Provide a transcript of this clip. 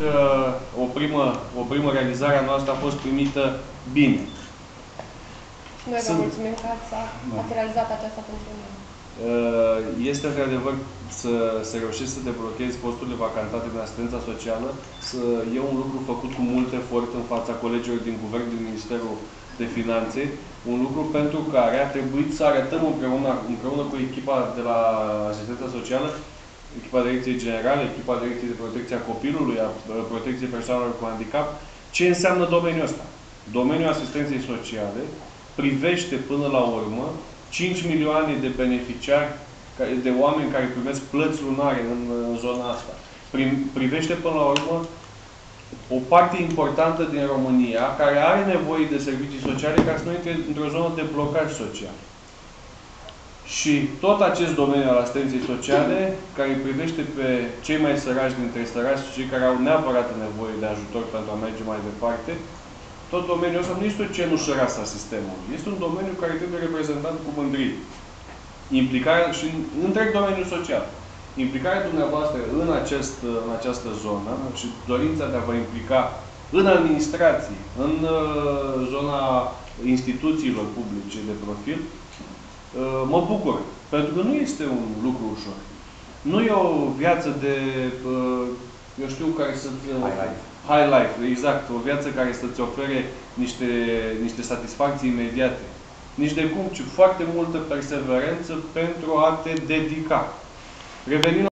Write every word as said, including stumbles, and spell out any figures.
că o primă, o primă realizare a noastră a fost primită bine. Noi vă Sunt... mulțumim că ați, ați realizat aceasta pentru noi. Este într-adevăr să se reușești să deblochezi posturile vacantate din asistența socială, să e un lucru făcut cu mult efort în fața colegilor din Guvern, din Ministerul de Finanțe, un lucru pentru care a trebuit să arătăm împreună, împreună cu echipa de la asistența socială, echipa Direcției Generale, echipa Direcției de Protecție a Copilului, a Protecției Persoanelor cu Handicap, ce înseamnă domeniul ăsta. Domeniul asistenței sociale privește până la urmă cinci milioane de beneficiari, de oameni care primesc plăți lunare în, în zona asta. Privește până la urmă o parte importantă din România care are nevoie de servicii sociale ca să nu intre într-o zonă de blocaj social. Și tot acest domeniu al asistenței sociale, care privește pe cei mai săraci dintre săraci și cei care au neapărat nevoie de ajutor pentru a merge mai departe, tot domeniul ăsta nu este o cenușărasă a sistemului. Este un domeniu care trebuie reprezentat cu mândrie. Implicarea și în întreg domeniul social. Implicarea dumneavoastră în, acest, în această zonă și dorința de a vă implica în administrații, în uh, zona instituțiilor publice de profil, uh, mă bucur. Pentru că nu este un lucru ușor. Nu e o viață de, uh, eu știu, care să-ți... High life. High life, exact. O viață care să-ți ofere niște, niște satisfacții imediate. Nici de cum, ci foarte multă perseverență pentru a te dedica. Revenind